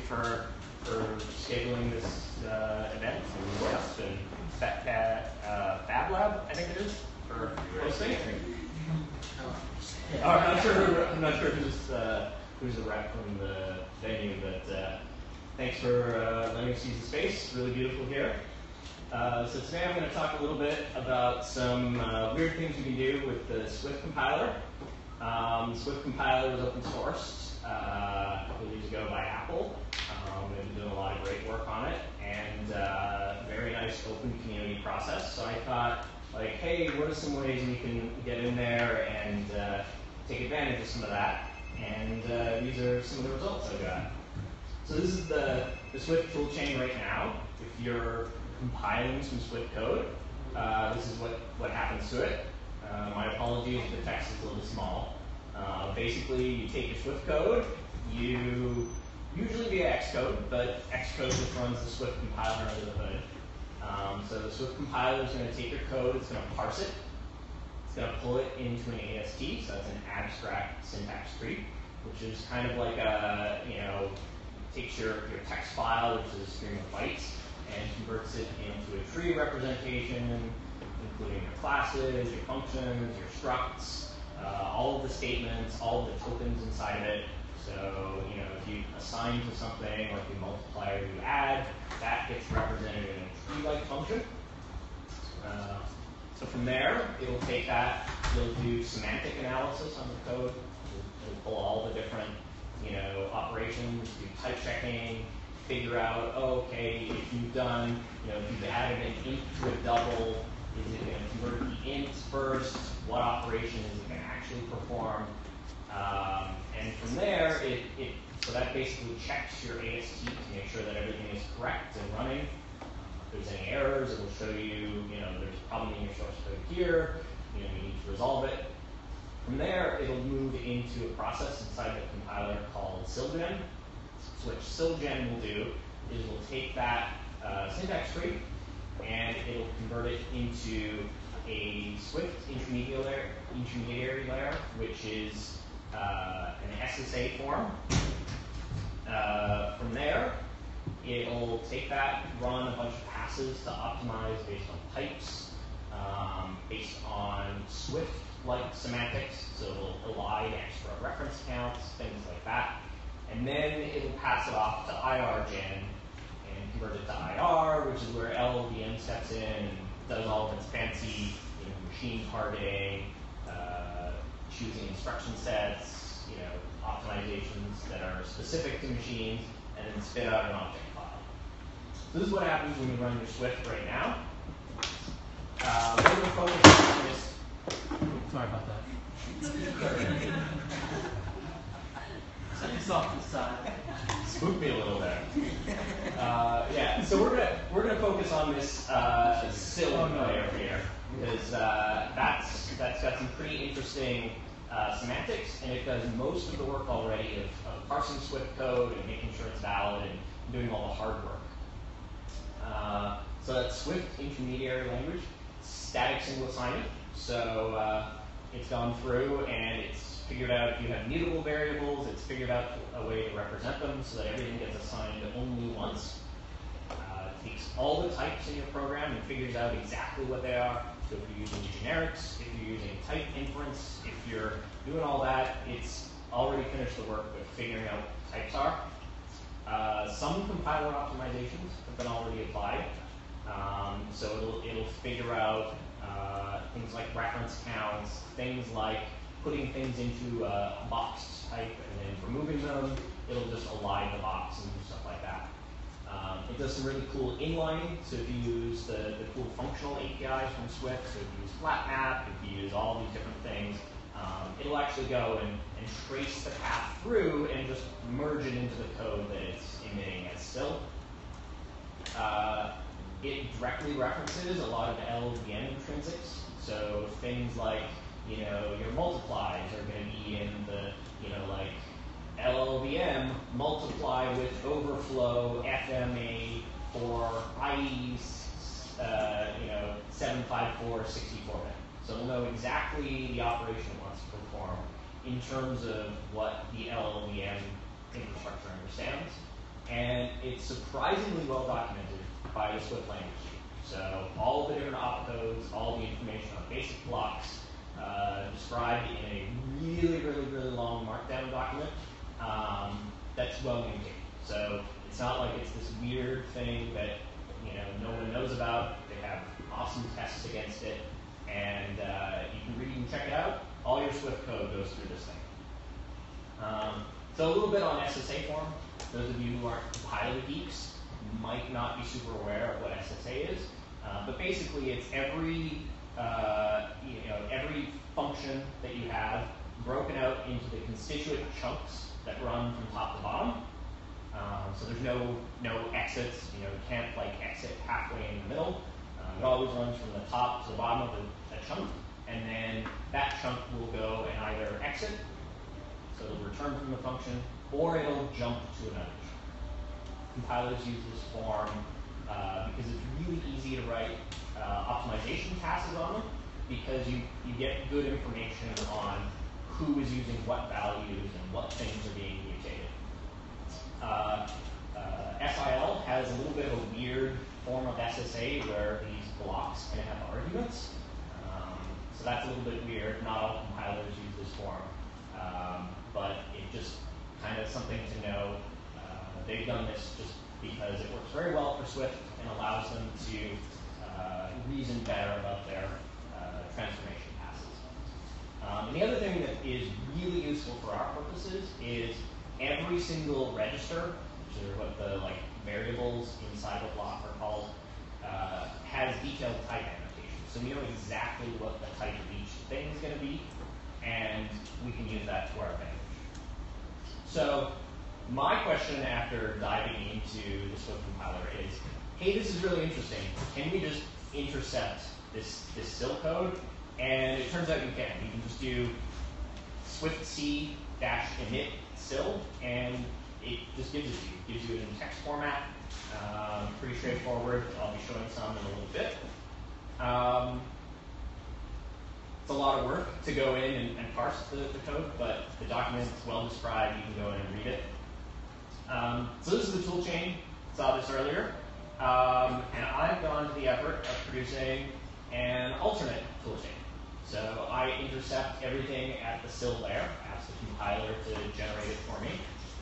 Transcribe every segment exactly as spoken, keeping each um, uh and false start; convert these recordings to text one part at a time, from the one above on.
for for scheduling this uh, event and us and Fat, uh, Fab Lab, I think it is, for hosting. Oh, I'm not sure. Who, I'm not sure who's uh, who's the rep from the venue, but uh, thanks for uh, letting us use the space. Really beautiful here. Uh, so today I'm going to talk a little bit about some uh, weird things you can do with the Swift compiler. Um, Swift compiler was open sourced uh, a couple of years ago by Apple. Um, they've been doing a lot of great work on it, and uh, very nice open community process. So I thought, like, hey, what are some ways we can get in there and uh, take advantage of some of that? And uh, these are some of the results I got. So this is the, the Swift toolchain right now. If you're compiling some Swift code, uh, this is what, what happens to it. Uh, my apologies if the text is a little small. Uh, basically, you take your Swift code, you usually via Xcode, but Xcode just runs the Swift compiler under the hood. Um, so the Swift compiler is going to take your code, it's going to parse it, it's going to pull it into an A S T, so that's an abstract syntax tree, which is kind of like a, you know, takes your, your text file, which is a stream of bytes, and converts it into a tree representation, including your classes, your functions, your structs, uh, all of the statements, all of the tokens inside of it. So, you know, if you assign to something, or if you multiply or you add, that gets represented in a tree-like function. Uh, so from there, it'll take that, it'll do semantic analysis on the code. It'll, it'll pull all the different, you know, operations, do type checking, figure out, oh, okay, if you've done, you know, if you've added an int to a double, is it going to convert the int first? What operation is it going to actually perform? Um, and from there, it, it so that basically checks your A S T to make sure that everything is correct and running. If there's any errors, it will show you, you know, there's a problem in your source code here. You know, you need to resolve it. From there, it'll move into a process inside the compiler called Sylgen. So what Sylgen will do is we'll take that uh, syntax tree and it'll convert it into a Swift intermediary, intermediary layer, which is uh, an S S A form. Uh, from there, it'll take that, run a bunch of passes to optimize based on types, um, based on Swift-like semantics, so it'll elide extra reference counts, things like that. And then it'll pass it off to I R gen and convert it to I R, which is where L L V M steps in and does all of its fancy, you know, machine targeting, uh, choosing instruction sets, you know, optimizations that are specific to machines, and then spit out an object file. So this is what happens when you run your Swift right now. Uh, we're going to focus on this. Sorry about that. Set this off to the side. Spooked me a little there. Uh, yeah, so we're gonna we're gonna focus on this uh, Syl layer here because uh, that's that's got some pretty interesting uh, semantics, and it does most of the work already of, of parsing Swift code and making sure it's valid and doing all the hard work. Uh, so that's Swift intermediary language, static single assignment. So uh, it's gone through and it's figured out if you have mutable variables, it's figured out a way to represent them so that everything gets assigned only once. Uh, it takes all the types in your program and figures out exactly what they are. So if you're using generics, if you're using type inference, if you're doing all that, it's already finished the work with figuring out what types are. Uh, some compiler optimizations have been already applied. Um, so it'll, it'll figure out uh, things like reference counts, things like putting things into a box type and then removing them. It'll just align the box and do stuff like that. Um, it does some really cool inlining. So if you use the, the cool functional A P Is from Swift, so if you use FlatMap, if you use all these different things, um, it'll actually go and, and trace the path through and just merge it into the code that it's emitting as Syl. Uh, it directly references a lot of L L V M intrinsics. So things like, you know, your multiplies are going to be in the, you know, like L L V M multiply with overflow F M A for I E uh, you know, seven five four sixty-four bit. So it'll know exactly the operation it wants to perform in terms of what the L L V M infrastructure understands. and it's surprisingly well documented by the Swift language. So all of the different opcodes, all the information on basic blocks, uh, described in a really, really, really long Markdown document um, that's well maintained. So it's not like it's this weird thing that you know no one knows about. They have awesome tests against it, and uh, you can read and check it out. All your Swift code goes through this thing. Um, so a little bit on S S A form. Those of you who aren't compiler geeks might not be super aware of what S S A is, uh, but basically it's every uh, you know every function that you have broken out into the constituent chunks that run from top to bottom. Um, so there's no no exits. You know, you can't like exit halfway in the middle. Um, it always runs from the top to the bottom of the, a chunk, and then that chunk will go and either exit, so it'll return from the function, or it'll jump to another chunk. Compilers use this form uh, because it's really easy to write uh, optimization passes on them, because you, you get good information on who is using what values and what things are being mutated. Uh, uh, S I L has a little bit of a weird form of S S A where these blocks can have arguments. Um, so that's a little bit weird. Not all compilers use this form. Um, but it just kind of something to know. Uh, they've done this just because it works very well for Swift and allows them to uh, reason better about their uh, transformation passes. Um, and the other thing that is really useful for our purposes is every single register, which are what the like variables inside a block are called, uh, has detailed type annotation. So we know exactly what the type of each thing is going to be, and we can use that to our advantage. So my question after diving into the Swift compiler is, hey, this is really interesting. Can we just intercept this, this S I L code? And it turns out you can. You can just do swiftc dash init S I L, and it just gives it to you. It gives you it in text format. Um, pretty straightforward. I'll be showing some in a little bit. Um, It's a lot of work to go in and, and parse the, the code, but the document is well described. You can go in and read it. Um, so this is the tool chain. Saw this earlier. Um, and I've gone to the effort of producing an alternate tool chain. So I intercept everything at the S I L layer, ask the compiler to generate it for me,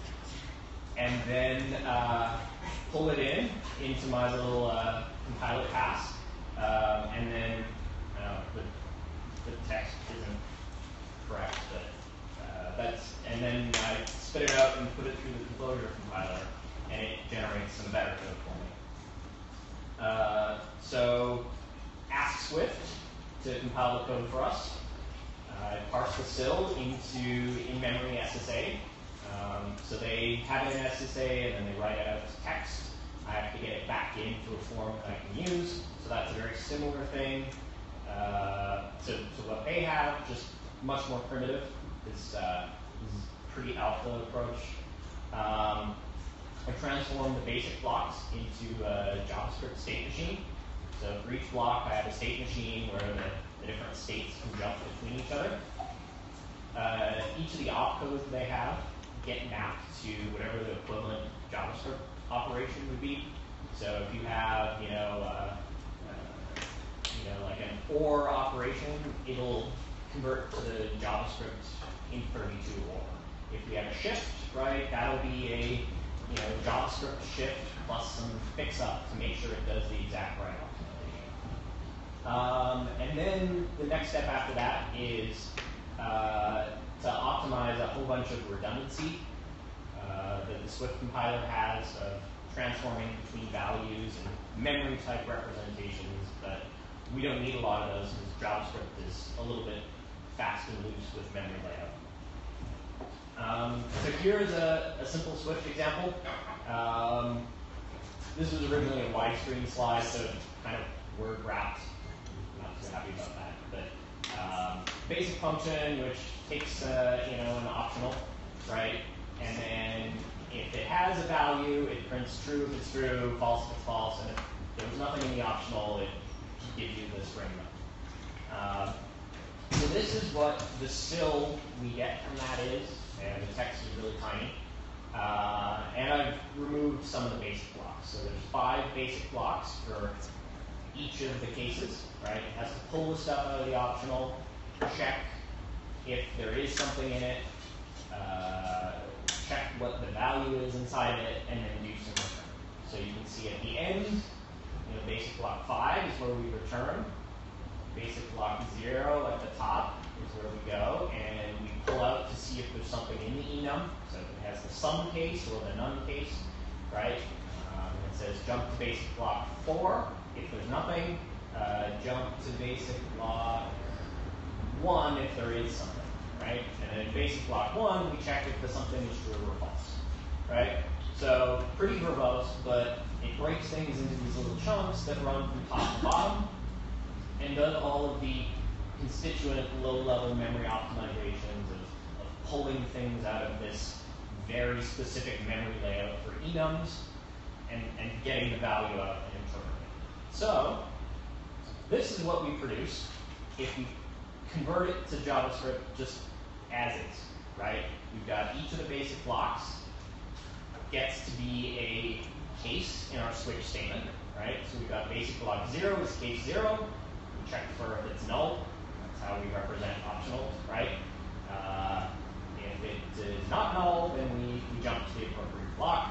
and then uh, pull it in into my little uh, compiler pass, um, and then uh, the the text isn't correct, but uh, that's, and then I spit it out and put it through the Composure compiler, and it generates some better code for me. Uh, so ask Swift to compile the code for us. Uh, I parse the S I L into in-memory S S A. Um, so they have it in S S A, and then they write it out as text. I have to get it back into a form that I can use. So that's a very similar thing Uh, to, to what they have, just much more primitive. It's uh, this is pretty alpha approach. Um, I transform the basic blocks into a JavaScript state machine. So for each block, I have a state machine where the, the different states can jump between each other. Uh, each of the opcodes they have get mapped to whatever the equivalent JavaScript operation would be. So if you have, you know, uh, you know, like an or operation, it'll convert to the JavaScript int thirty-two or. If we have a shift, right, that'll be a you know JavaScript shift plus some fix up to make sure it does the exact right optimization. Um, and then the next step after that is uh, to optimize a whole bunch of redundancy uh, that the Swift compiler has of transforming between values and memory type representations, but we don't need a lot of those because JavaScript is a little bit fast and loose with memory layout. Um, so here's a, a simple Swift example. Um, this was originally a widescreen slide, so kind of word wrapped. I'm not too happy about that. But um, basic function, which takes uh, you know an optional, right? And then if it has a value, it prints true if it's true, false if it's false, and if there was nothing in the optional, it gives you the string. Um, So this is what the S I L we get from that is, and the text is really tiny. Uh, and I've removed some of the basic blocks. So there's five basic blocks for each of the cases, right? It has to pull the stuff out of the optional, check if there is something in it, uh, check what the value is inside it, and then do some return. So you can see at the end, you know, basic block five is where we return. Basic block zero at the top is where we go, and we pull out to see if there's something in the enum. So if it has the sum case or the none case, right? Um, it says jump to basic block four. If there's nothing, uh, jump to basic block one if there is something, right? And then in basic block one, we check if the something is true or false, right? So pretty verbose, but it breaks things into these little chunks that run from top to bottom and does all of the constituent low-level memory optimizations of, of pulling things out of this very specific memory layout for enums and, and getting the value out and interpreting it. So this is what we produce if we convert it to JavaScript just as is, right? We've got each of the basic blocks gets to be a case in our switch statement, right? So we've got basic block zero is case zero. We check for if it's null. That's how we represent optionals, right? Uh, if it is not null, then we, we jump to the appropriate block.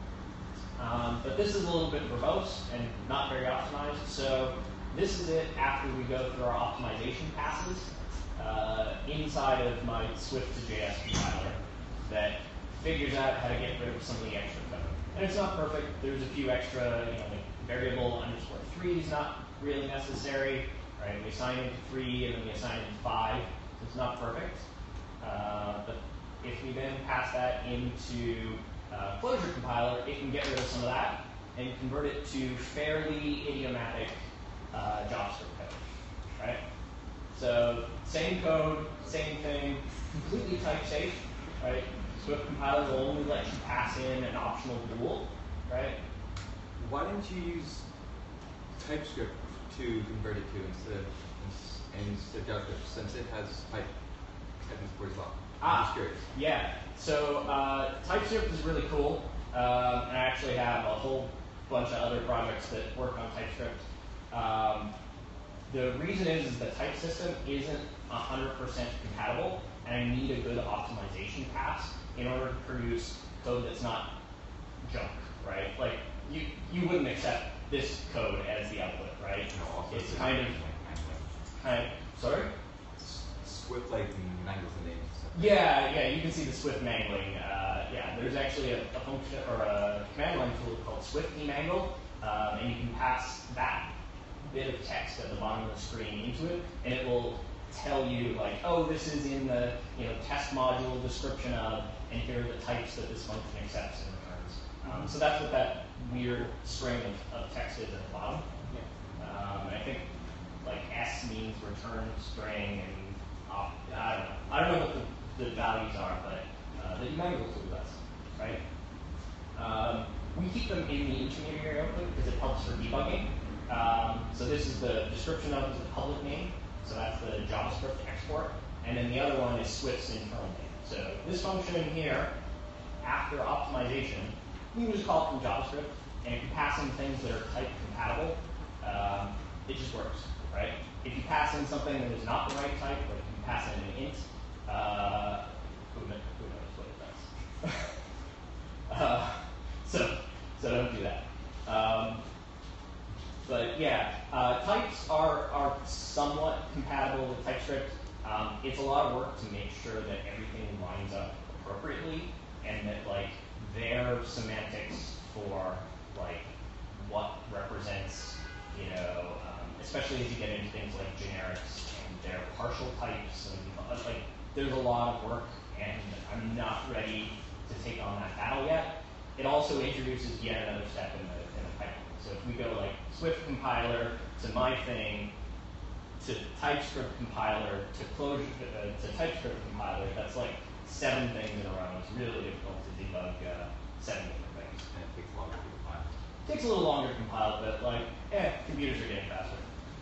Um, but this is a little bit verbose and not very optimized. So this is it after we go through our optimization passes uh, inside of my Swift to J S compiler that figures out how to get rid of some of the extra code. And it's not perfect. There's a few extra, you know, like variable underscore three is not really necessary, right? We assign it to three and then we assign it to five. So it's not perfect. Uh, but if we then pass that into uh, Clojure compiler, it can get rid of some of that and convert it to fairly idiomatic uh, JavaScript code, right? So same code, same thing, completely type safe, right? Swift compiler will only let you pass in an optional bool, right? Why didn't you use TypeScript to convert it to instead of instead of JavaScript, since it has type type import as well? I'm Ah, just curious. Yeah. So uh, TypeScript is really cool, um, and I actually have a whole bunch of other projects that work on TypeScript. Um, the reason is, is the type system isn't one hundred percent compatible, and I need a good optimization pass in order to produce code that's not junk, right? Like, you, you wouldn't accept this code as the output, right? No, also It's the kind of, name, like, kind of, sorry? Swift like mangles the names. Yeah, yeah, you can see the Swift mangling. Uh, yeah, there's actually a, a function or a command line tool called Swift demangle, um, and you can pass that bit of text at the bottom of the screen into it, and it will tell you like, oh, this is in the you know test module description of, and here are the types that this function accepts and returns. Um, so that's what that weird string of, of text is at the bottom. Um, and I think like S means return string, and op I don't know. I don't know what the, the values are, but uh, the demangle tool does, right? Um, we keep them in the intermediary output because it helps for debugging. Um, so this is the description of is the public name. So that's the JavaScript export. And then the other one is Swift's internal name. So this function in here, after optimization, you can just call it from JavaScript. And if you pass in things that are type compatible, um, it just works, right? If you pass in something that is not the right type, like if you pass in an int, uh, who, knows, who knows what it does? uh, so, so don't do that. Um, But yeah, uh, types are, are somewhat compatible with TypeScript. Um, it's a lot of work to make sure that everything lines up appropriately and that like their semantics for like what represents, you know, um, especially as you get into things like generics and their partial types and uh, like there's a lot of work, and I'm not ready to take on that battle yet. It also introduces yet another step in the in the pipeline. So if we go like Swift compiler to my thing, to TypeScript compiler, to Clojure, uh, to TypeScript compiler, that's like seven things in a row. It's really difficult to debug uh, seven different things. And it takes longer to compile. It takes a little longer to compile, but like, eh, computers are getting faster.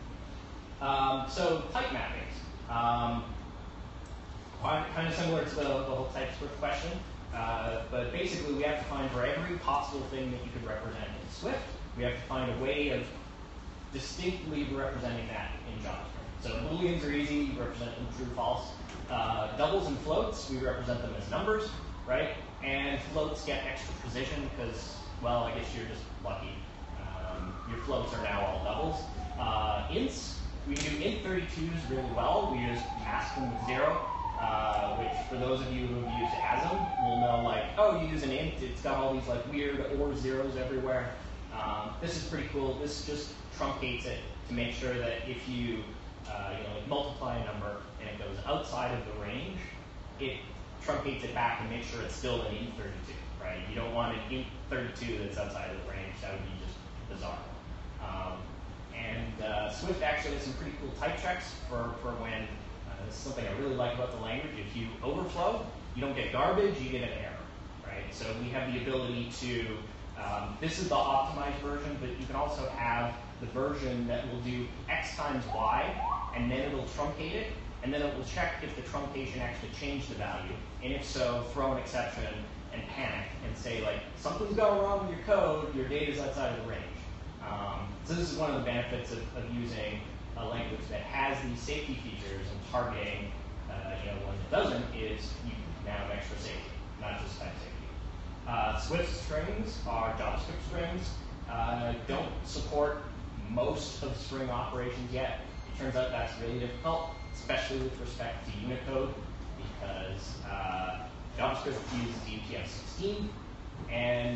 Um, so type mappings. Um, kind of similar to the, the whole TypeScript question. Uh, but basically, we have to find for every possible thing that you could represent in Swift, we have to find a way of distinctly representing that in JavaScript. So booleans are easy, you represent them true, false. Uh, doubles and floats, we represent them as numbers, right? And floats get extra precision because, well, I guess you're just lucky. Um, your floats are now all doubles. Uh, ints, we do int thirty-twos really well. We just mask them with zero, uh, which for those of you who have used A S M will know, like, oh, you use an int, it's got all these like weird or zeros everywhere. Um, this is pretty cool. This just truncates it to make sure that if you, uh, you know, like multiply a number and it goes outside of the range, it truncates it back and makes sure it's still an int thirty-two, right? You don't want an int thirty-two that's outside of the range. That would be just bizarre. Um, and uh, Swift actually has some pretty cool type checks for, for when, uh, this is something I really like about the language. If you overflow, you don't get garbage, you get an error, right? So we have the ability to, um, this is the optimized version, but you can also have the version that will do x times y, and then it'll truncate it, and then it will check if the truncation actually changed the value, and if so, throw an exception and panic and say, like, something's going wrong with your code, your data's outside of the range. Um, so this is one of the benefits of, of using a language that has these safety features and targeting, uh, you know, one that doesn't, is you now have extra safety, not just type safety. Uh, Swift strings are JavaScript strings. Uh, don't support most of string operations yet. It turns out that's really difficult, especially with respect to Unicode, because uh, JavaScript uses U T F sixteen, and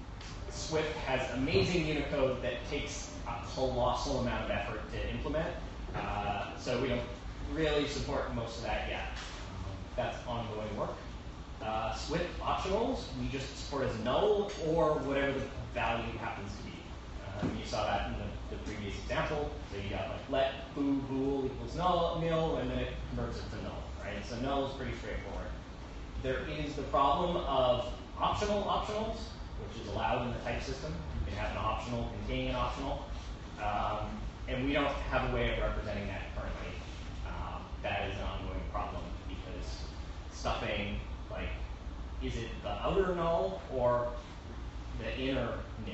Swift has amazing Unicode that takes a colossal amount of effort to implement. Uh, so we don't really support most of that yet. That's ongoing work. Uh, Swift optionals, we just support as null or whatever the value happens to be. Um, you saw that in the, the previous example. So you got like let foo bool equals null, nil, and then it converts it to null, right? So null is pretty straightforward. There is the problem of optional optionals, which is allowed in the type system. You can have an optional containing an optional. Um, and we don't have a way of representing that currently. Um, that is an ongoing problem because stuffing, like, is it the outer null or the inner nil?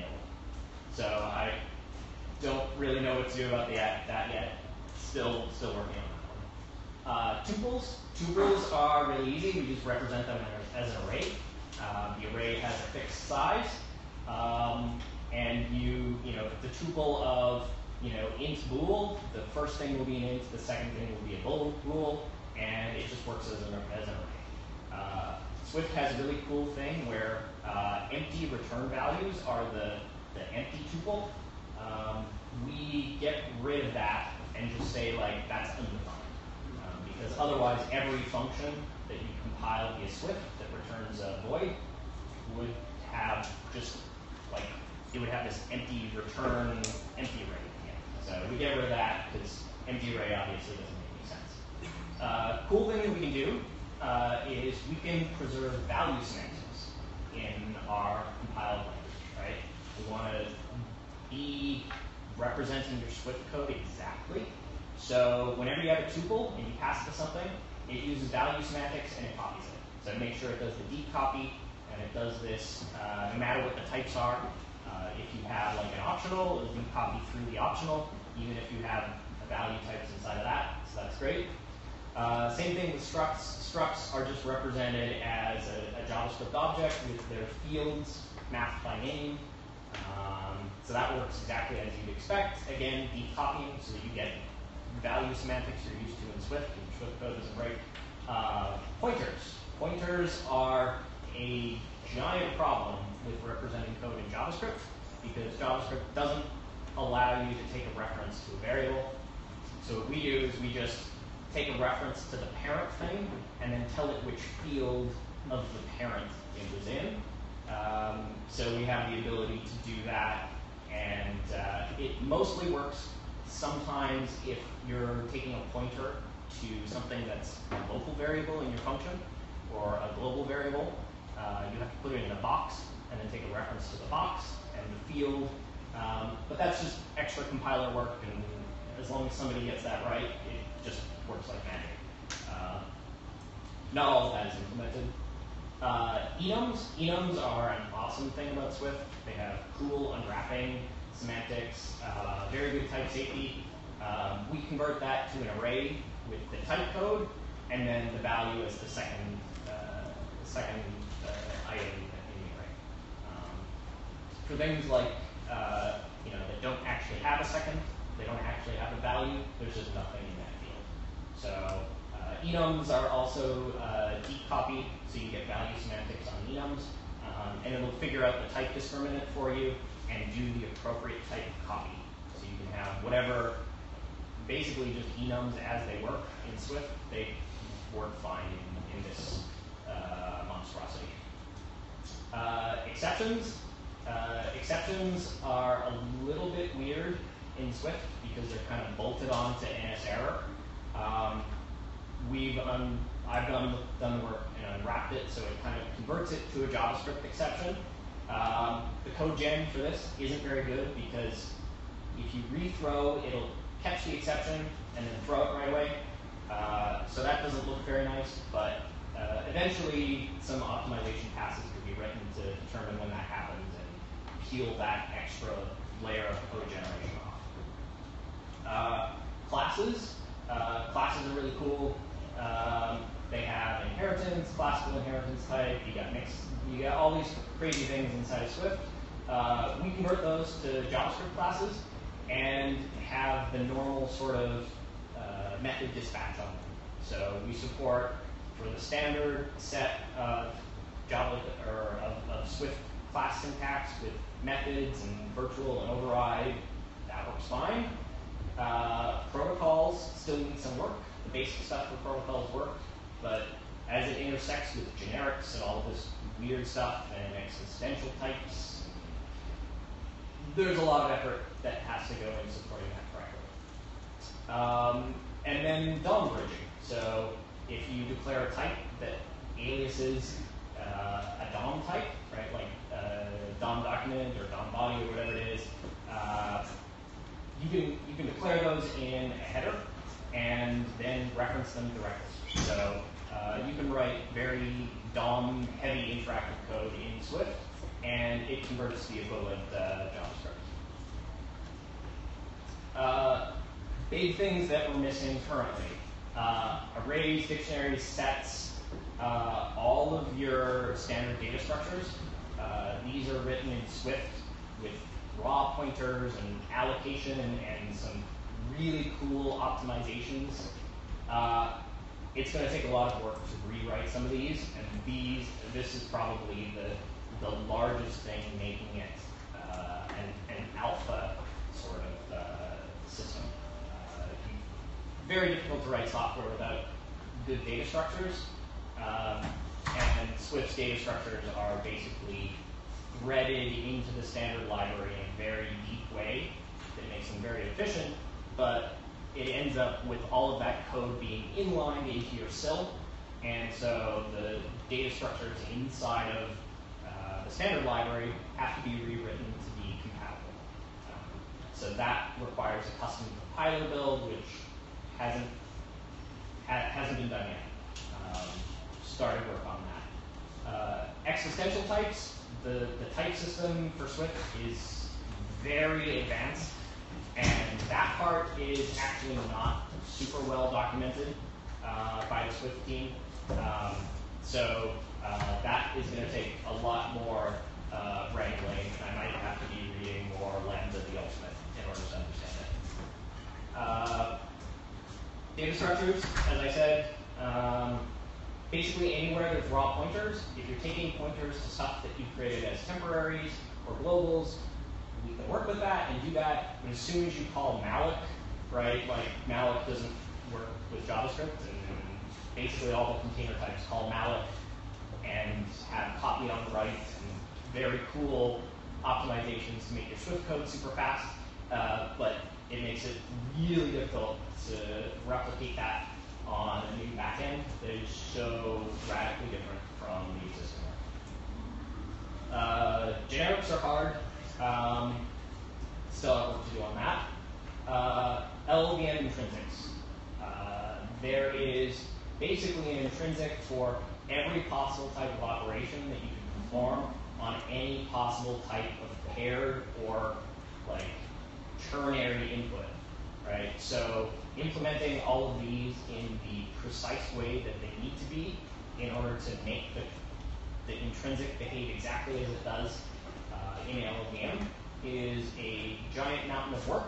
So I don't really know what to do about the, that yet. Still, still working on that one. Uh, tuples. Tuples are really easy. We just represent them as an array. Uh, the array has a fixed size, um, and you, you know, the tuple of, you know, int bool, the first thing will be an int, the second thing will be a bool, bool and it just works as an, as an array. Uh, Swift has a really cool thing where uh, empty return values are the, the empty tuple. Um, we get rid of that and just say, like, that's undefined. Um, because otherwise, every function that you compile via Swift that returns a void would have just, like, it would have this empty return, empty array again. So we get rid of that because empty array obviously doesn't make any sense. Uh, cool thing that we can do uh, is we can preserve value semantics in our compiled language, right? We want to be representing your Swift code exactly. So whenever you have a tuple and you pass it to something, it uses value semantics and it copies it. So make sure it does the deep copy, and it does this uh, no matter what the types are. Uh, if you have like an optional, it'll deep copy through the optional, even if you have a value types inside of that. So that's great. Uh, same thing with structs. Structs are just represented as a, a JavaScript object with their fields mapped by name. Um, so that works exactly as you'd expect. Again, deep copying so that you get value semantics you're used to in Swift, and Swift code doesn't break. Uh, pointers. Pointers are a giant problem with representing code in JavaScript because JavaScript doesn't allow you to take a reference to a variable. So what we do is we just take a reference to the parent thing and then tell it which field of the parent it was in. Um, so we have the ability to do that, and uh, it mostly works sometimes if you're taking a pointer to something that's a local variable in your function or a global variable. Uh, you have to put it in a box and then take a reference to the box and the field. Um, but that's just extra compiler work, and as long as somebody gets that right, it just works like magic. Uh, not all of that is implemented. Uh, enums, enums are an awesome thing about Swift. They have cool unwrapping semantics, uh, very good type safety. Um, we convert that to an array with the type code, and then the value is the second, uh, the second uh, item in the array. Um, for things like, uh, you know, that don't actually have a second, they don't actually have a value, there's just nothing in that field. So uh, enums are also uh, deep copied, so you get value semantics on enums, um, and it'll figure out the type discriminant for you and do the appropriate type of copy. So you can have whatever, basically just enums as they work in Swift, they work fine in, in this uh, monstrosity. Uh, exceptions. Uh, exceptions are a little bit weird in Swift because they're kind of bolted onto N S error. Um, we've un I've done, done the work and unwrapped it, so it kind of converts it to a JavaScript exception. Um, the code gen for this isn't very good because if you rethrow, it'll catch the exception and then throw it right away. Uh, so that doesn't look very nice, but uh, eventually some optimization passes could be written to determine when that happens and peel that extra layer of code generation off. Uh, classes. Uh, classes are really cool. Um, they have inheritance, classical inheritance type. You got mixed. You got all these crazy things inside of Swift. Uh, we convert those to JavaScript classes and have the normal sort of uh, method dispatch on them. So we support for the standard set of Java or of, of Swift class syntax with methods and virtual and override. That works fine. Uh, protocols still need some work. The basic stuff for protocols work, but as it intersects with generics and all of this weird stuff and existential types, there's a lot of effort that has to go in supporting that correctly. Um, and then D O M bridging. So if you declare a type that aliases uh, a D O M type, right, like uh, D O M document or D O M body or whatever it is, uh, you can you can declare those in a header and then reference them directly. So uh, you can write very D O M-heavy interactive code in Swift, and it converts the equivalent uh, JavaScript. Uh, big things that we're missing currently. Uh, arrays, dictionaries, sets, uh, all of your standard data structures. Uh, these are written in Swift with raw pointers and allocation and, and some really cool optimizations. Uh, it's going to take a lot of work to rewrite some of these, and these, this is probably the, the largest thing making it uh, an, an alpha sort of uh, system. Uh, very difficult to write software without good data structures, um, and Swift's data structures are basically threaded into the standard library in a very deep way that makes them very efficient, but it ends up with all of that code being inlined into your S I L, and so the data structures inside of uh, the standard library have to be rewritten to be compatible. Um, so that requires a custom compiler build, which hasn't ha hasn't been done yet. Um, started work on that. Uh, existential types. The, the type system for Swift is very advanced, and that part is actually not super well documented uh, by the Swift team. Um, so uh, that is going to take a lot more uh, wrangling, and I might have to be reading more Lambda the Ultimate in order to understand it. Uh, data structures, as I said, um, basically anywhere there's raw pointers, if you're taking pointers to stuff that you've created as temporaries or globals, we can work with that and do that. But as soon as you call malloc, right, like malloc doesn't work with JavaScript, and basically all the container types call malloc and have copy on the right and very cool optimizations to make your Swift code super fast, uh, but it makes it really difficult to replicate that on a new backend that is so radically different from the existing one. Uh, generics are hard. Um, still have work to do on that. Uh, L V M intrinsics. Uh, there is basically an intrinsic for every possible type of operation that you can perform on any possible type of paired or like ternary input, right? So implementing all of these in the precise way that they need to be in order to make the, the intrinsic behave exactly as it does uh, in L L V M is a giant mountain of work.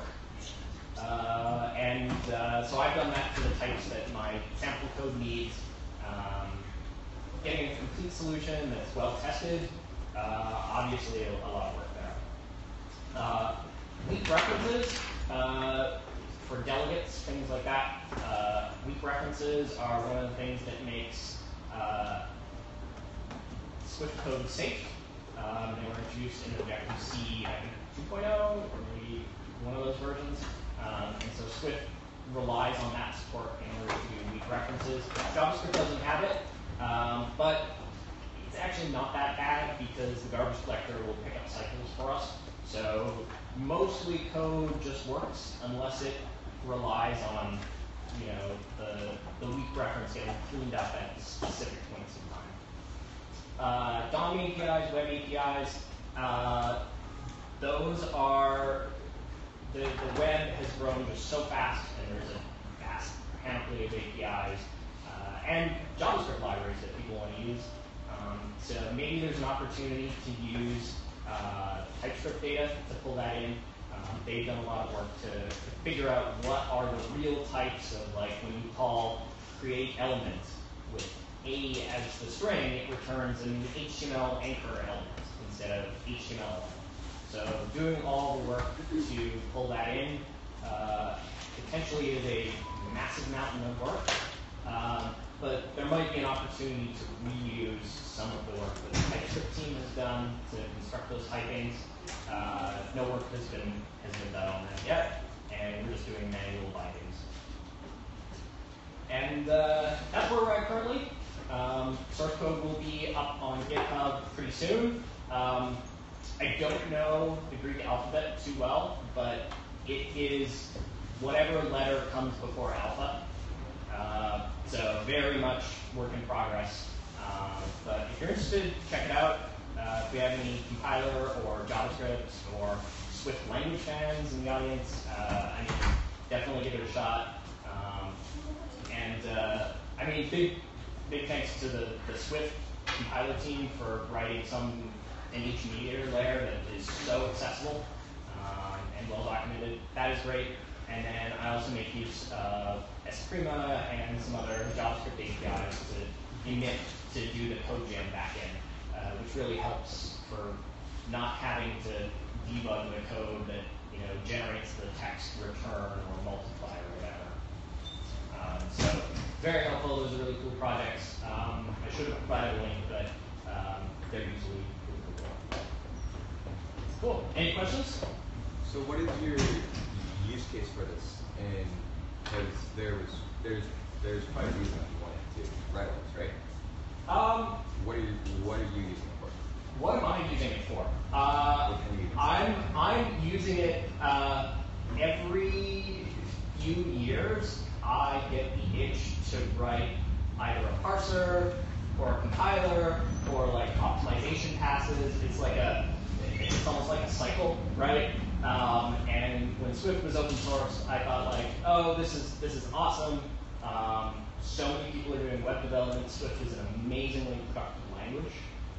Uh, and uh, so I've done that for the types that my sample code needs. Um, getting a complete solution that's well tested, uh, obviously a, a lot of work there. Uh, weak references uh, for delegates, things like that. Uh, weak references are one of the things that makes uh, Swift code safe. Um, they were introduced in Objective-C, I think two point oh, or maybe one of those versions. Um, and so Swift relies on that support in order to do weak references. JavaScript doesn't have it, um, but it's actually not that bad because the garbage collector will pick up cycles for us. So mostly code just works unless it relies on, you know, the, the weak reference getting cleaned up at specific points in time. Uh, D O M A P Is, web A P Is, uh, those are, the, the web has grown just so fast, and there's a vast panoply of A P Is, uh, and JavaScript libraries that people want to use. Um, so maybe there's an opportunity to use uh, TypeScript data to pull that in. Um, they've done a lot of work to, to figure out what are the real types of, like, when you call create element with A as the string, it returns an H T M L anchor element instead of H T M L element. So doing all the work to pull that in uh, potentially is a massive mountain of work, um, but there might be an opportunity to reuse some of the work that the TypeScript team has done to construct those typings. Uh, no work has been has been done on that yet, and we're just doing manual bindings. And uh, that's where we're at currently. Um, source code will be up on GitHub pretty soon. Um, I don't know the Greek alphabet too well, but it is whatever letter comes before alpha. Uh, so very much work in progress. Um, but if you're interested, check it out. Uh, if we have any compiler or JavaScript or Swift language fans in the audience, uh, I mean, definitely give it a shot. Um, and uh, I mean, big big thanks to the, the Swift compiler team for writing some an each mediator layer that is so accessible um, and well documented. That is great. And then I also make use of Esprima and some other JavaScript A P Is to emit to do the code jam backend, uh, which really helps for not having to debug the code that, you know, generates the text return or multiply or whatever. Um, so very helpful. Those are really cool projects. Um, I should have provided a link, but um, they're usually pretty cool. Cool. Any questions? So what is your use case for this? And because there was there's there's probably a reason you wanted to write this, right? Um, What are you what are you using it for? what am I using it for? Uh, What can you use it I'm I'm using it uh, every few years. I get the itch to write either a parser or a compiler or like optimization passes. It's like a it's almost like a cycle, right? Um, and when Swift was open source, I thought like, oh, this is this is awesome. Um, so many people are doing web development. Swift is an amazingly productive language,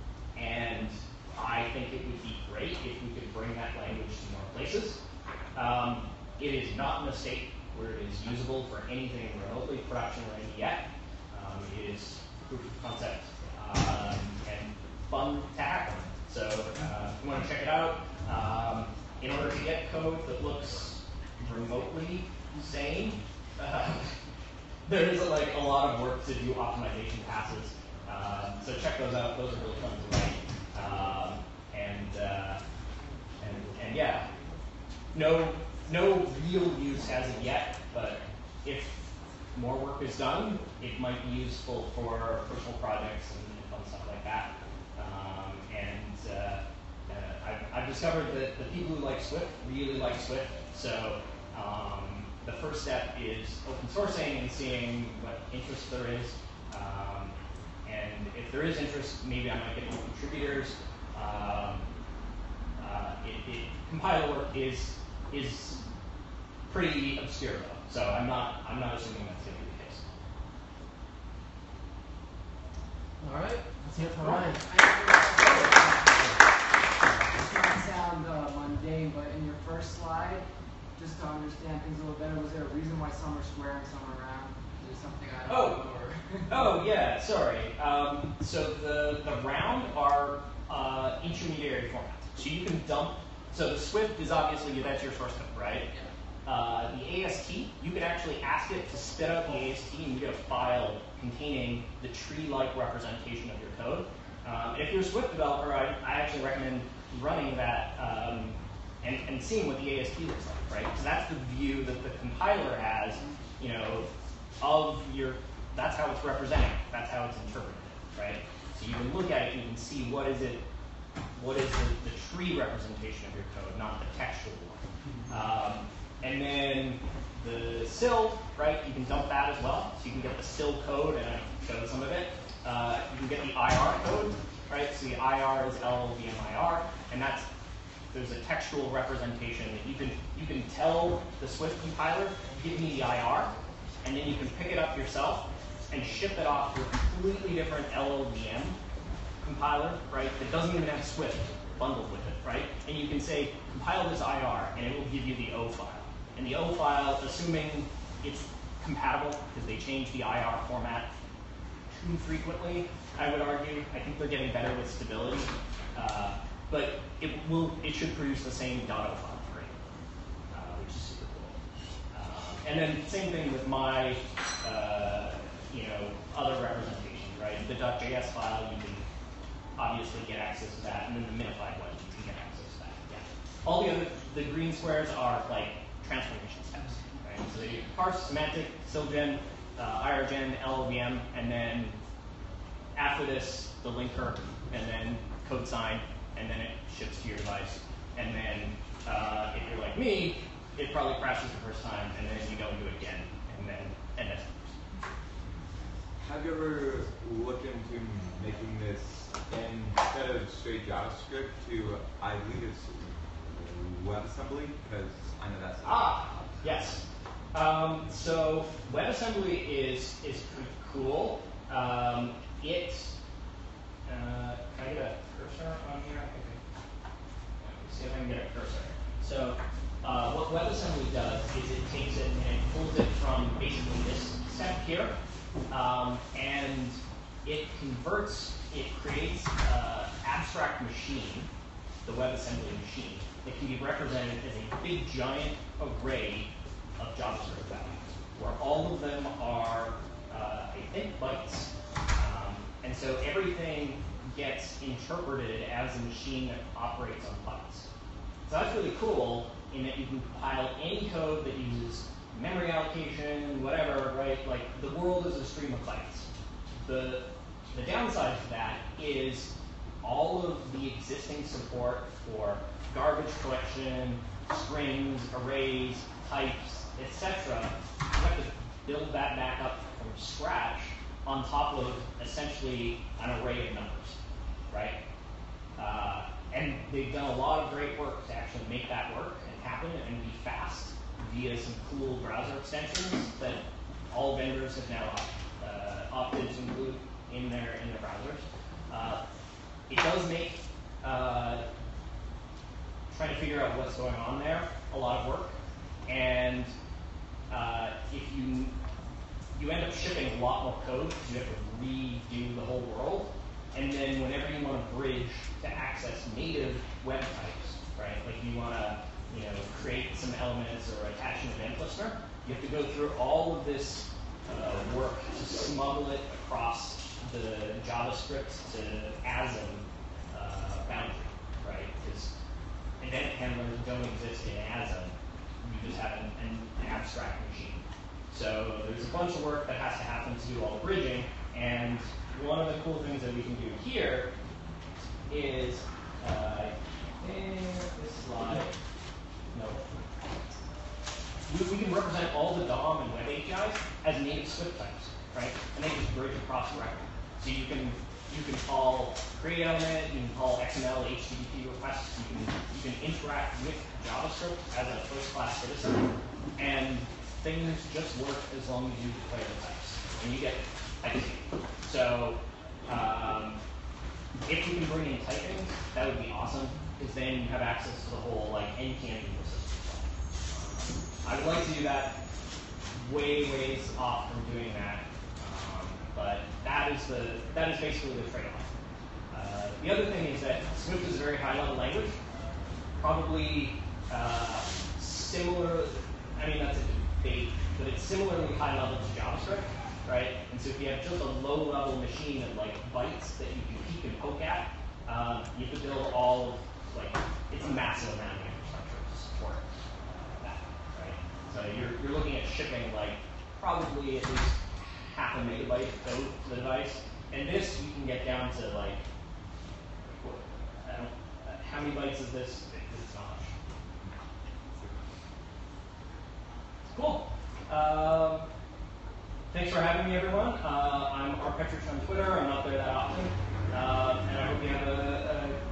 and I think it would be great if we could bring that language to more places. Um, it is not in a state where it is usable for anything remotely production ready yet. Um, it is proof of concept um, and fun to hack on. So uh, if you want to check it out, um, in order to get code that looks remotely sane, uh, there is like a lot of work to do optimization passes. Uh, so check those out; those are really fun to write. Um, and, uh, and and yeah, no no real use as of yet. But if more work is done, it might be useful for personal projects and, and fun stuff like that. Um, and uh, uh, I've, I've discovered that the people who like Swift really like Swift. So um, the first step is open sourcing and seeing what interest there is. Um, and if there is interest, maybe I might get more contributors. Um, uh, it, it, compiler work is is pretty obscure though, so I'm not I'm not assuming that's going to be the case. All right, let's hear it from Ryan. This might sound uh, mundane, but in your first slide, just to understand things a little better, was there a reason why some are square and some are round? Is there something I don't Oh. know? Or Oh yeah, sorry. Um, so the the round are uh, intermediary format. So you can dump. So the Swift is obviously that's your source code, right? Yeah. Uh, the A S T, you could actually ask it to spit out the A S T and you get a file containing the tree-like representation of your code. Um, and if you're a Swift developer, I, I actually recommend running that um, and, and seeing what the A S T looks like, right? Because that's the view that the compiler has, you know, of your. That's how it's represented. That's how it's interpreted, right? So you can look at it, you can see what is it, what is the, the tree representation of your code, not the textual one. Um, and then the S I L, right? You can dump that as well. So you can get the S I L code, and I showed some of it. Uh, you can get the I R code, right? So the I R is L L V M I R, and that's there's a textual representation that you can you can tell the Swift compiler, give me the I R, and then you can pick it up yourself and ship it off to a completely different L L V M compiler, right, that doesn't even have Swift bundled with it, right? And you can say, compile this I R, and it will give you the O file. And the O file, assuming it's compatible, because they change the I R format too frequently, I would argue. I think they're getting better with stability. Uh, but it will, it should produce the same .o file for you, uh, which is super cool. Uh, and then same thing with my, uh, you know, other representation, right? The .js file, you can obviously get access to that, and then the minified one, you can get access to that. Yeah. All the other, the green squares are like transformation steps, right? So they do parse, semantic, SILGen, uh, IRGen, L L V M, and then after this, the linker, and then code sign, and then it ships to your device. And then uh, if you're like me, it probably crashes the first time, and then you go and do it again, and then and that's. Have you ever looked into making this instead of straight JavaScript to, I believe it's WebAssembly, because I know that's Ah, yes. Um, so WebAssembly is is pretty cool. Um, it uh, can I get a cursor on here? I think I, let me see if I can get a cursor. So uh, what WebAssembly does is it takes it and it pulls it from basically this step here, um, and it converts. It creates an abstract machine, the WebAssembly machine, that can be represented as a big giant array of JavaScript values, where all of them are, uh, I think, bytes. Um, and so everything gets interpreted as a machine that operates on bytes. So that's really cool in that you can compile any code that uses memory allocation, whatever, right? Like the world is a stream of bytes. The The downside to that is all of the existing support for garbage collection, strings, arrays, types, et cetera. You have to build that back up from scratch on top of essentially an array of numbers, right? Uh, and they've done a lot of great work to actually make that work and happen and be fast via some cool browser extensions that all vendors have now uh, opted to include in their in their browsers. Uh, it does make uh, trying to figure out what's going on there a lot of work, and uh, if you you end up shipping a lot more code because you have to redo the whole world, and then whenever you want to bridge to access native web types, right? Like you want to you know create some elements or attach an event listener, you have to go through all of this uh, work to smuggle it across the JavaScript to ASM uh, boundary, right? Because event handlers don't exist in ASM. You just have an, an abstract machine. So there's a bunch of work that has to happen to do all the bridging. And one of the cool things that we can do here is, uh, I think this slide, no. We, we can represent all the D O M and web A P Is as native Swift types, right? And they just bridge across the record. So you can you can call create element, you can call X M L, H T T P requests, you can you can interact with JavaScript as a first-class citizen, and things just work as long as you declare the types, and you get typing. So um, if we can bring in typing, that would be awesome, because then you have access to the whole like N P M ecosystem. I would like to do that way, ways off from doing that, um, but that is the that is basically the trade-off. Uh, the other thing is that Swift is a very high-level language, probably uh, similar. I mean, that's a debate, but it's similarly high-level to JavaScript, right? And so if you have just a low-level machine of like bytes that you can peek and poke at, um, you could build all of like it's a massive amount of infrastructure to support uh, that, right? So you're you're looking at shipping like probably at least half a megabyte code to the device, and this you can get down to like what, I don't, uh, how many bytes is this? It's not much. Cool. Um, thanks for having me, everyone. Uh, I'm Arpetrich on Twitter. I'm not there that often, uh, and I hope you have a, a